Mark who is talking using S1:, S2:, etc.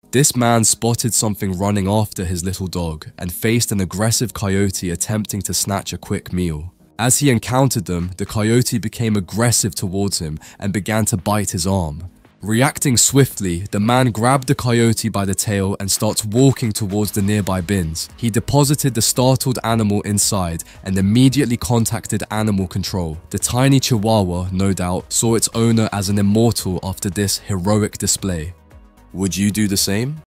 S1: This man spotted something running after his little dog and faced an aggressive coyote attempting to snatch a quick meal. As he encountered them, the coyote became aggressive towards him and began to bite his arm. Reacting swiftly, the man grabbed the coyote by the tail and starts walking towards the nearby bins. He deposited the startled animal inside and immediately contacted animal control. The tiny Chihuahua, no doubt, saw its owner as an immortal after this heroic display. Would you do the same?